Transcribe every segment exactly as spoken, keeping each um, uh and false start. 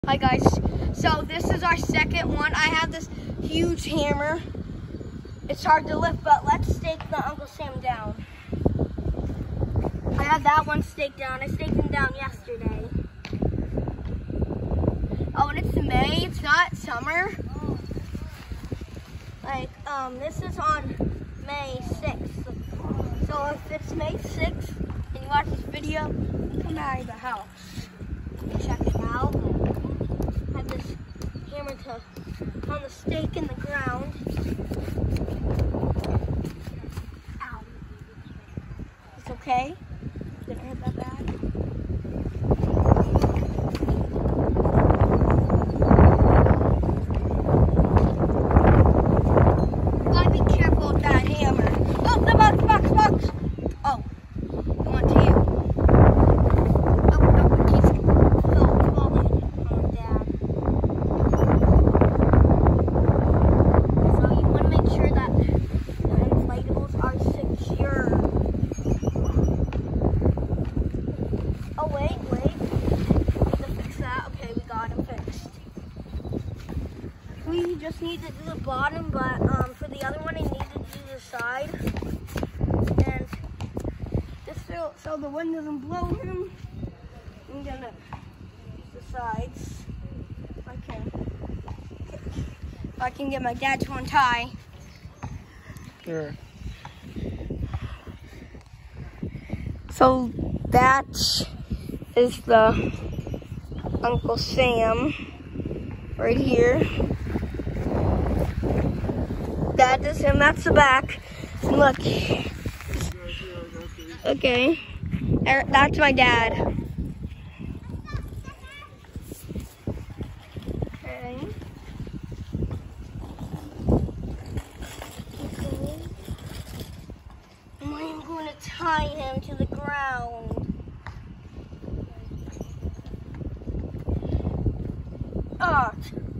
Hi guys, so this is our second one. I have this huge hammer. It's hard to lift, but let's stake the Uncle Sam down. I have that one staked down. I staked him down yesterday. Oh, and it's May, it's not summer. Like, um, this is on May sixth. So if it's May sixth and you watch this video, come out of the house. Check it out. Have this hammer to on the stake in the ground. Ow. It's okay. Didn't hurt that bad. Gotta be careful with that hammer. Oh, the box, box, box. Oh, I want to you. Oh, wait, wait. Need to fix that. Okay, we got him fixed. We just need to do the bottom, but um, for the other one, I need to do the side. And just so, so the wind doesn't blow him, I'm gonna use the sides. Okay. If I can get my dad to untie. Sure. So that is the Uncle Sam right here. That is him, that's the back. And look. Okay. That's my dad. Okay. And I'm going to tie him to the ground. Oh.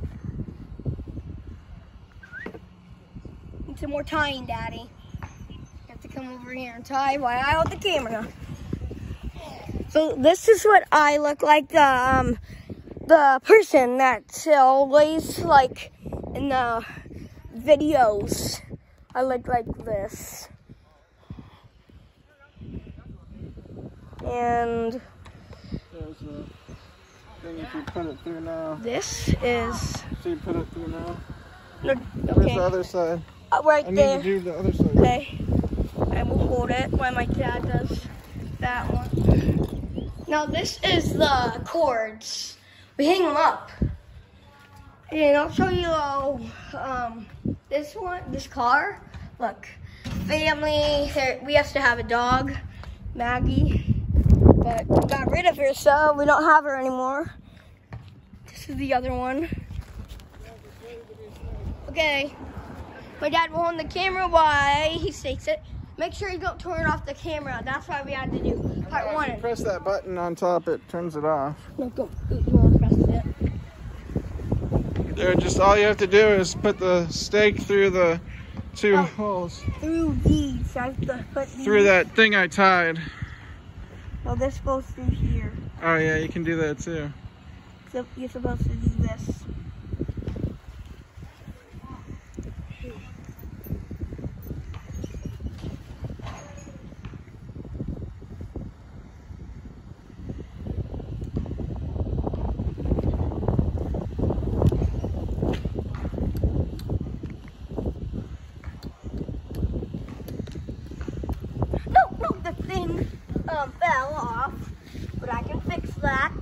Need some more tying, Daddy. You have to come over here and tie while I hold the camera. So this is what I look like, the um, the person that's always like in the videos. I look like this. And There's a thing if you put it through now. This is. So you put it through now. No, Where's okay. the other side? Uh, right I there. need to do the other side. Okay. I will hold it while my dad does that one. Now this is the cords. We hang them up. And I'll show you um this one, this car. Look, family. Here, we used to have a dog, Maggie. But we got rid of her, so we don't have her anymore. This is the other one. Okay. My dad will hold the camera while he stakes it. Make sure you don't turn off the camera. That's why we had to do part If one. you press that button on top, it turns it off. No, go. You want to press it? There, just all you have to do is put the stake through the two Oh. holes. Through these. I have to put these. Through that thing I tied. So this goes through here. Oh yeah, you can do that too. So you're supposed to do this. No, no, the thing um, fell off, but I can fix that.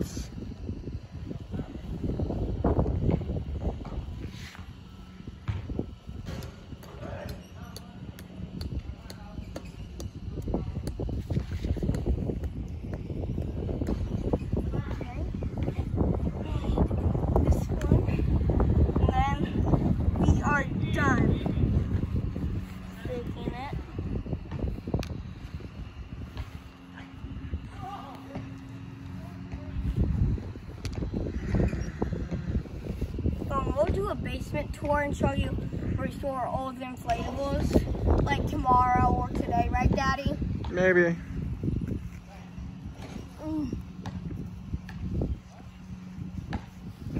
We'll do a basement tour and show you restore all the inflatables, like tomorrow or today, right, Daddy? Maybe. Mm.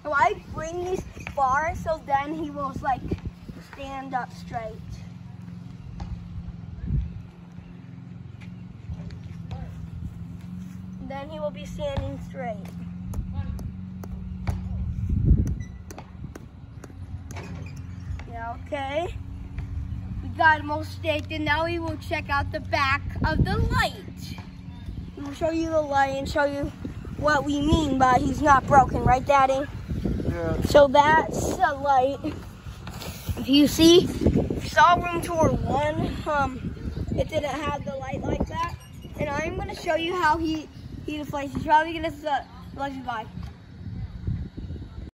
So I bring these far so then he will like stand up straight. Then he will be standing straight. Yeah, okay. We got him all staked, and now we will check out the back of the light. We will show you the light and show you what we mean by he's not broken, right, Daddy? Yeah. So that's the light. If you see, you saw room tour one, um, it didn't have the light like that. And I'm gonna show you how he, he deflates. He's probably gonna uh, let you by.